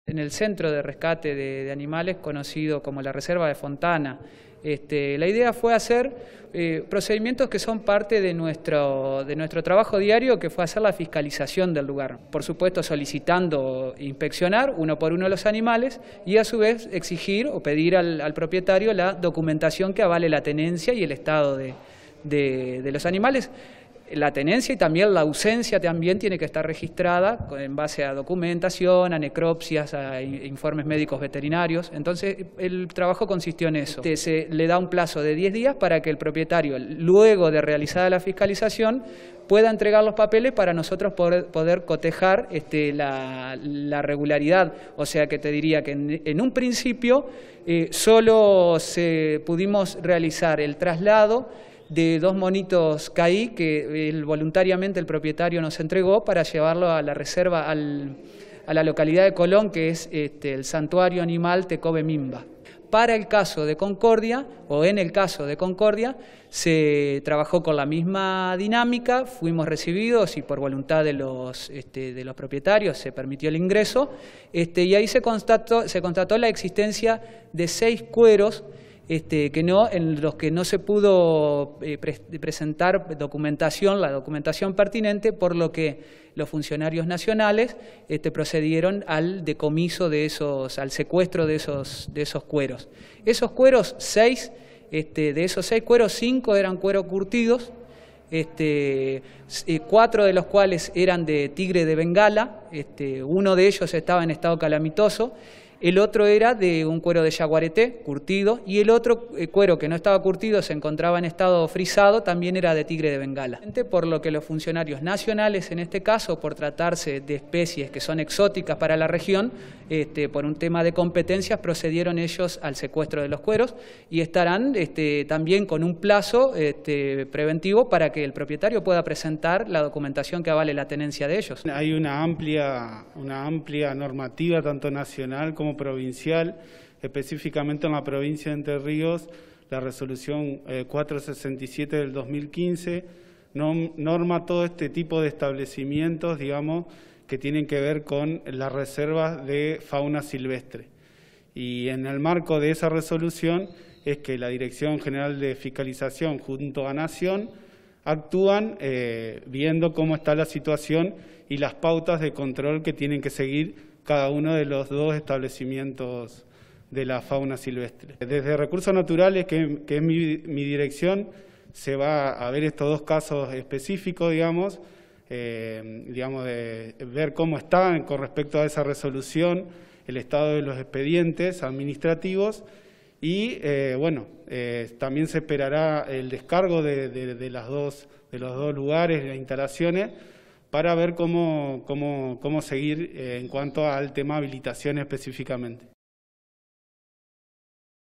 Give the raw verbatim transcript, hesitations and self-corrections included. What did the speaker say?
En el centro de rescate de, de animales conocido como la Reserva de Fontana. Este, la idea fue hacer eh, procedimientos que son parte de nuestro, de nuestro trabajo diario, que fue hacer la fiscalización del lugar. Por supuesto solicitando inspeccionar uno por uno los animales y a su vez exigir o pedir al, al propietario la documentación que avale la tenencia y el estado de, de, de los animales. La tenencia y también la ausencia también tiene que estar registrada en base a documentación, a necropsias, a informes médicos veterinarios. Entonces el trabajo consistió en eso. Se le da un plazo de diez días para que el propietario, luego de realizada la fiscalización, pueda entregar los papeles para nosotros poder, poder cotejar este, la, la regularidad. O sea que te diría que en, en un principio eh, solo se, pudimos realizar el traslado de dos monitos caí que el, voluntariamente el propietario nos entregó para llevarlo a la reserva, al, a la localidad de Colón, que es este, el santuario animal Tecobe Mimba. Para el caso de Concordia, o en el caso de Concordia, se trabajó con la misma dinámica, fuimos recibidos y por voluntad de los, este, de los propietarios se permitió el ingreso, este, y ahí se constató, se constató la existencia de seis cueros Este, que no, en los que no se pudo eh, pre presentar documentación, la documentación pertinente, por lo que los funcionarios nacionales este, procedieron al decomiso de esos, al secuestro de esos, de esos cueros. Esos cueros, seis, este, de esos seis cueros, cinco eran cueros curtidos, este, eh, cuatro de los cuales eran de tigre de Bengala, este, uno de ellos estaba en estado calamitoso. El otro era de un cuero de yaguareté, curtido, y el otro eh, cuero que no estaba curtido, se encontraba en estado frisado, también era de tigre de Bengala. Por lo que los funcionarios nacionales, en este caso, por tratarse de especies que son exóticas para la región, este, por un tema de competencias, procedieron ellos al secuestro de los cueros y estarán este, también con un plazo este, preventivo para que el propietario pueda presentar la documentación que avale la tenencia de ellos. Hay una amplia, una amplia normativa, tanto nacional como provincial, específicamente en la provincia de Entre Ríos, la resolución eh, cuatrocientos sesenta y siete del dos mil quince norma todo este tipo de establecimientos, digamos, que tienen que ver con las reservas de fauna silvestre. Y en el marco de esa resolución es que la Dirección General de Fiscalización junto a Nación actúan eh, viendo cómo está la situación y las pautas de control que tienen que seguir cada uno de los dos establecimientos de la fauna silvestre. Desde Recursos Naturales, que, que es mi, mi dirección, se va a ver estos dos casos específicos, digamos, eh, digamos de ver cómo están con respecto a esa resolución, el estado de los expedientes administrativos y, eh, bueno, eh, también se esperará el descargo de, de, de, las dos, de los dos lugares, de las instalaciones, para ver cómo, cómo, cómo seguir en cuanto al tema habilitación específicamente.